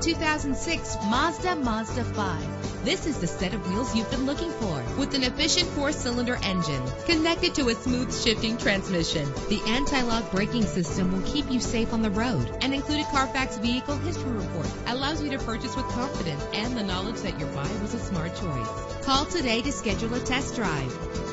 2006 Mazda 5. This is the set of wheels you've been looking for, with an efficient 4-cylinder engine connected to a smooth shifting transmission. The anti-lock braking system will keep you safe on the road. An included Carfax Vehicle History Report allows you to purchase with confidence and the knowledge that your buy was a smart choice. Call today to schedule a test drive.